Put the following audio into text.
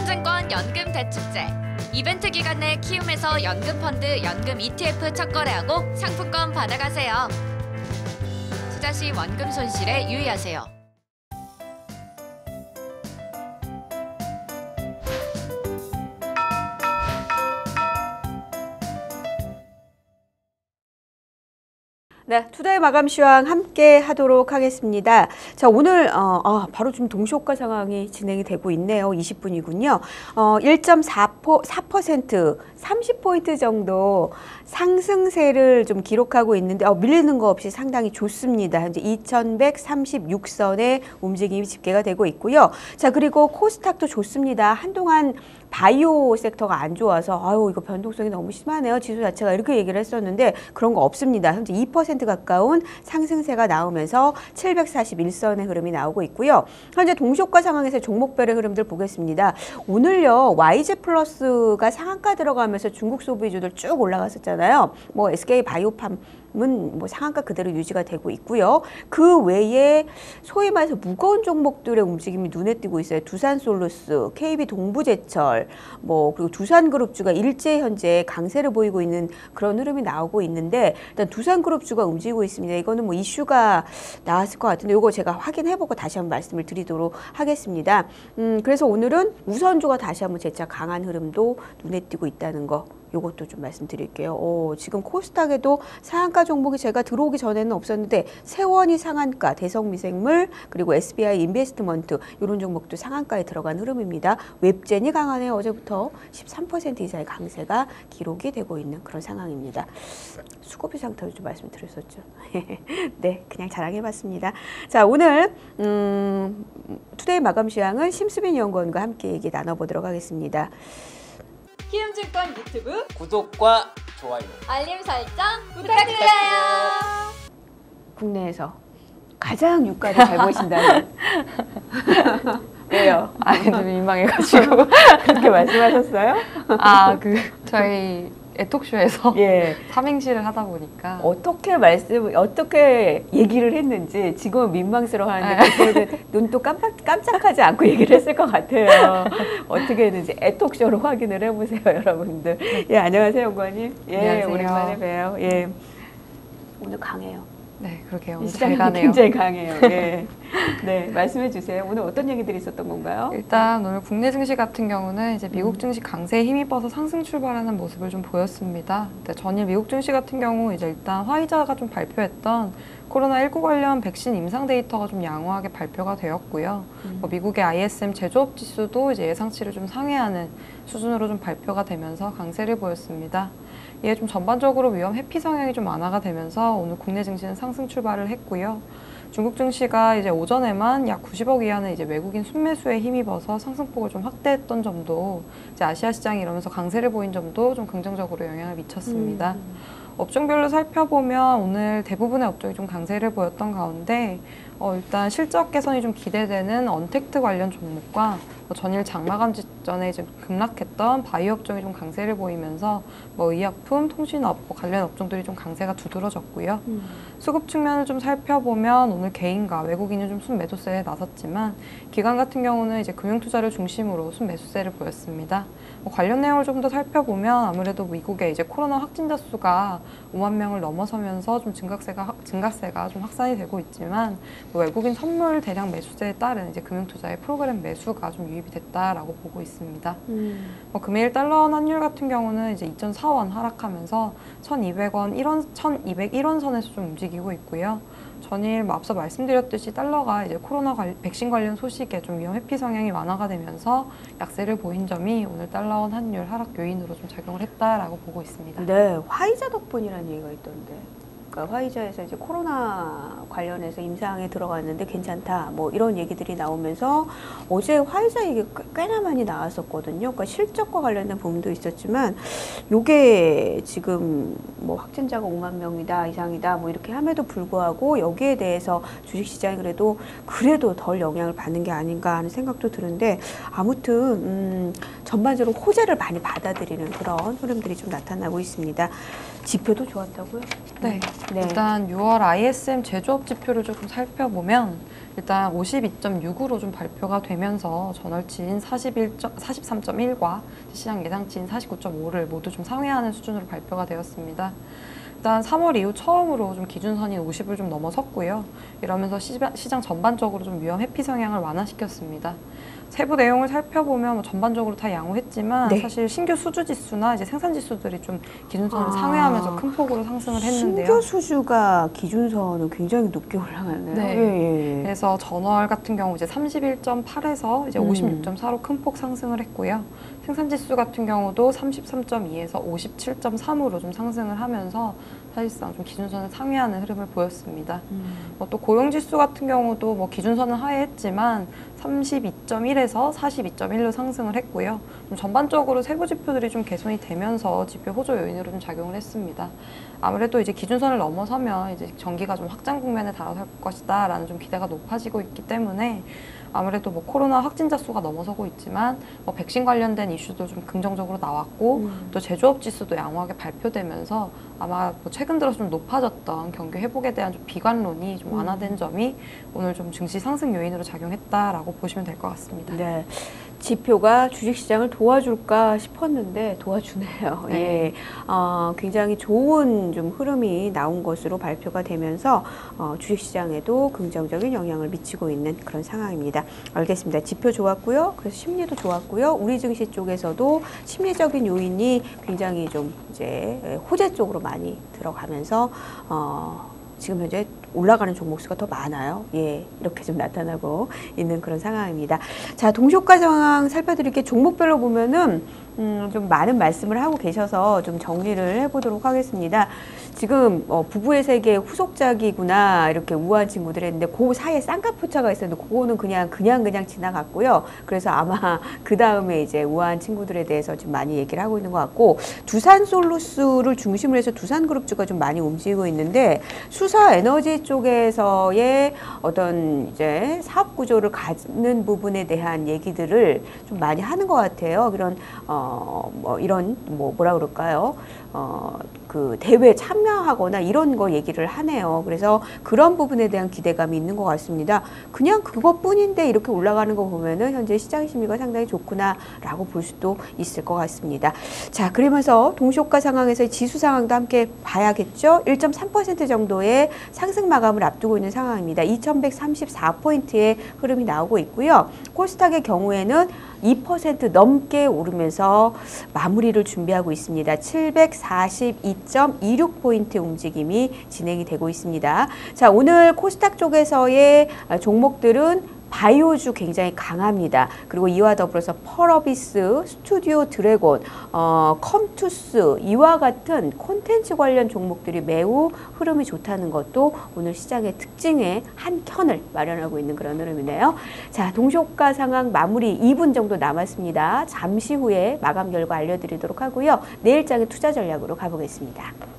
키움증권 연금 대축제. 이벤트 기간 내 키움에서 연금펀드, 연금 ETF 첫 거래하고 상품권 받아가세요. 투자 시 원금 손실에 유의하세요. 네, 투데이 마감 시황 함께 하도록 하겠습니다. 자, 오늘 바로 지금 동시효과 상황이 진행이 되고 있네요. 20분이군요. 1.4%, 30포인트 정도 상승세를 좀 기록하고 있는데 밀리는 거 없이 상당히 좋습니다. 현재 2136선의 움직임이 집계가 되고 있고요. 자, 그리고 코스닥도 좋습니다. 한동안 바이오 섹터가 안 좋아서 이거 변동성이 너무 심하네요. 지수 자체가 이렇게 얘기를 했었는데 그런 거 없습니다. 현재 2% 가까운 상승세가 나오면서 741선의 흐름이 나오고 있고요. 현재 동시효과 상황에서 종목별의 흐름들 보겠습니다. 오늘요 YG 플러스가 상한가 들어가면서 중국 소비주들 쭉 올라갔었잖아요. 뭐 SK 바이오팜은 뭐 상한가 그대로 유지가 되고 있고요. 그 외에 소위 말해서 무거운 종목들의 움직임이 눈에 띄고 있어요. 두산솔루스, KB 동부제철, 그리고 두산그룹주가 일제 현재 강세를 보이고 있는 그런 흐름이 나오고 있는데 일단 두산그룹주가 움직이고 있습니다. 이거는 뭐 이슈가 나왔을 것 같은데 이거 제가 확인해보고 다시 한번 말씀을 드리도록 하겠습니다. 그래서 오늘은 우선주가 다시 한번 재차 강한 흐름도 눈에 띄고 있다는 거. 요것도 좀 말씀드릴게요. 지금 코스닥에도 상한가 종목이 제가 들어오기 전에는 없었는데 세원이 상한가, 대성미생물, 그리고 SBI 인베스트먼트 이런 종목도 상한가에 들어간 흐름입니다. 웹젠이 강하네요. 어제부터 13% 이상의 강세가 기록이 되고 있는 그런 상황입니다. 수급비 상태도 좀 말씀드렸었죠. 네, 그냥 자랑해봤습니다. 자, 오늘 투데이 마감 시황은 심수빈 연구원과 함께 얘기 나눠보도록 하겠습니다. 키움증권 유튜브 구독과 좋아요, 알림 설정 부탁드려요. 국내에서 가장 유가를 잘 보신다는 왜요? 아니, 좀 민망해가지고 그렇게 말씀하셨어요? 저희 애톡쇼에서 예. 삼행시를 하다 보니까 어떻게 얘기를 했는지 지금은 민망스러워하는데 그때는 눈도 깜짝하지 않고 얘기를 했을 것 같아요. 어떻게 했는지 애톡쇼로 확인을 해보세요, 여러분들. 예, 안녕하세요, 연구원님. 예, 안녕하세요. 오랜만에 봬요. 예, 오늘 강해요. 네, 그러게요. 오늘 잘 시장이 가네요. 굉장히 강해요. 예. 네, 말씀해 주세요. 오늘 어떤 얘기들이 있었던 건가요? 일단 오늘 국내 증시 같은 경우는 이제 미국 증시 강세에 힘입어서 상승 출발하는 모습을 좀 보였습니다. 전일 미국 증시 같은 경우 이제 일단 화이자가 좀 발표했던 코로나19 관련 백신 임상 데이터가 좀 양호하게 발표가 되었고요. 미국의 ISM 제조업 지수도 이제 예상치를 좀 상회하는 수준으로 좀 발표가 되면서 강세를 보였습니다. 이에 좀 전반적으로 위험 회피 성향이 좀 완화가 되면서 오늘 국내 증시는 상승 출발을 했고요. 중국 증시가 이제 오전에만 약 90억 이하는 이제 외국인 순매수에 힘입어서 상승폭을 좀 확대했던 점도 이제 아시아 시장이 이러면서 강세를 보인 점도 좀 긍정적으로 영향을 미쳤습니다. 업종별로 살펴보면 오늘 대부분의 업종이 좀 강세를 보였던 가운데 일단 실적 개선이 좀 기대되는 언택트 관련 종목과 전일 장마감 직전에 이제 급락했던 바이오 업종이 좀 강세를 보이면서 의약품, 통신업 관련 업종들이 좀 강세가 두드러졌고요. 수급 측면을 좀 살펴보면 오늘 개인과 외국인은 좀 순매도세에 나섰지만 기관 같은 경우는 이제 금융투자를 중심으로 순매수세를 보였습니다. 관련 내용을 좀 더 살펴보면 아무래도 미국의 이제 코로나 확진자 수가 5만 명을 넘어서면서 좀 증가세가 좀 확산이 되고 있지만 외국인 선물 대량 매수세에 따른 이제 금융투자의 프로그램 매수가 좀 유입이 됐다라고 보고 있습니다. 금일 달러 원 환율 같은 경우는 이제 2.4원 하락하면서 1,201원 선에서 좀 움직이고 있고요. 전일 앞서 말씀드렸듯이 달러가 이제 코로나 백신 관련 소식에 좀 위험 회피 성향이 완화가 되면서 약세를 보인 점이 오늘 달러 원 환율 하락 요인으로 좀 작용을 했다라고 보고 있습니다. 네, 화이자 덕분이라는 얘기가 있던데. 그러니까 화이자에서 이제 코로나 관련해서 임상에 들어갔는데 괜찮다 이런 얘기들이 나오면서 어제 화이자 얘기 꽤나 많이 나왔었거든요. 그러니까 실적과 관련된 부분도 있었지만 요게 지금 확진자가 5만 명이다 이상이다 이렇게 함에도 불구하고 여기에 대해서 주식시장이 그래도 덜 영향을 받는 게 아닌가 하는 생각도 드는데 아무튼 전반적으로 호재를 많이 받아들이는 그런 흐름들이 좀 나타나고 있습니다. 지표도 좋았다고요? 네. 네. 일단 6월 ISM 제조업 지표를 조금 살펴보면 일단 52.6으로 좀 발표가 되면서 전월치인 43.1과 시장 예상치인 49.5를 모두 좀 상회하는 수준으로 발표가 되었습니다. 일단 3월 이후 처음으로 좀 기준선인 50을 좀 넘어섰고요. 이러면서 시장 전반적으로 좀 위험 회피 성향을 완화시켰습니다. 세부 내용을 살펴보면 뭐 전반적으로 다 양호했지만 네. 사실 신규 수주 지수나 이제 생산 지수들이 좀 기준선을 상회하면서 큰 폭으로 상승을 했는데요. 신규 수주가 기준선은 굉장히 높게 올라가네요. 네. 예, 예. 그래서 전월 같은 경우 이제 31.8에서 이제 56.4로 큰 폭 상승을 했고요. 생산 지수 같은 경우도 33.2에서 57.3으로 좀 상승을 하면서 사실상 좀 기준선을 상회하는 흐름을 보였습니다. 또 고용 지수 같은 경우도 뭐 기준선은 하회했지만 32.1에서 42.1로 상승을 했고요. 좀 전반적으로 세부 지표들이 좀 개선이 되면서 지표 호조 요인으로 좀 작용을 했습니다. 아무래도 이제 기준선을 넘어서면 이제 전기가 좀 확장 국면에 달아설 것이다라는 좀 기대가 높아지고 있기 때문에 아무래도 뭐 코로나 확진자 수가 넘어서고 있지만 뭐 백신 관련된 이슈도 좀 긍정적으로 나왔고 또 제조업 지수도 양호하게 발표되면서 아마 뭐 최근 들어서 좀 높아졌던 경기 회복에 대한 좀 비관론이 좀 완화된 점이 오늘 좀 증시 상승 요인으로 작용했다라고 보시면 될 것 같습니다. 네. 지표가 주식시장을 도와줄까 싶었는데 도와주네요. 네. 예, 굉장히 좋은 좀 흐름이 나온 것으로 발표가 되면서 주식시장에도 긍정적인 영향을 미치고 있는 그런 상황입니다. 알겠습니다. 지표 좋았고요. 그래서 심리도 좋았고요. 우리 증시 쪽에서도 심리적인 요인이 굉장히 좀 이제 호재 쪽으로 많이 들어가면서 지금 현재 올라가는 종목 수가 더 많아요. 예, 이렇게 좀 나타나고 있는 그런 상황입니다. 자, 동시효과 상황 살펴드릴게요. 종목별로 보면은 좀 많은 말씀을 하고 계셔서 좀 정리를 해보도록 하겠습니다. 지금 부부의 세계 후속작이구나 이렇게 우아한 친구들 했는데 그 사이에 쌍꺼포차가 있었는데 그거는 그냥 지나갔고요. 그래서 아마 그 다음에 이제 우아한 친구들에 대해서 좀 많이 얘기를 하고 있는 것 같고 두산솔루스를 중심으로 해서 두산그룹주가 좀 많이 움직이고 있는데 수사 에너지 쪽에서의 어떤 이제 사업 구조를 갖는 부분에 대한 얘기들을 좀 많이 하는 것 같아요. 그런 뭐라 그럴까요? 그 대회에 참여하거나 이런 거 얘기를 하네요. 그래서 그런 부분에 대한 기대감이 있는 것 같습니다. 그냥 그것뿐인데 이렇게 올라가는 거 보면은 현재 시장 심리가 상당히 좋구나라고 볼 수도 있을 것 같습니다. 자, 그러면서 동시효과 상황에서 지수 상황도 함께 봐야겠죠. 1.3% 정도의 상승 마감을 앞두고 있는 상황입니다. 2134포인트의 흐름이 나오고 있고요. 코스닥의 경우에는 2% 넘게 오르면서 마무리를 준비하고 있습니다. 742.26포인트 움직임이 진행이 되고 있습니다. 자, 오늘 코스닥 쪽에서의 종목들은 바이오주 굉장히 강합니다. 그리고 이와 더불어서 펄어비스, 스튜디오 드래곤, 컴투스 이와 같은 콘텐츠 관련 종목들이 매우 흐름이 좋다는 것도 오늘 시장의 특징의 한 켠을 마련하고 있는 그런 흐름이네요. 자, 동시효과 상황 마무리 2분 정도 남았습니다. 잠시 후에 마감 결과 알려드리도록 하고요. 내일장의 투자 전략으로 가보겠습니다.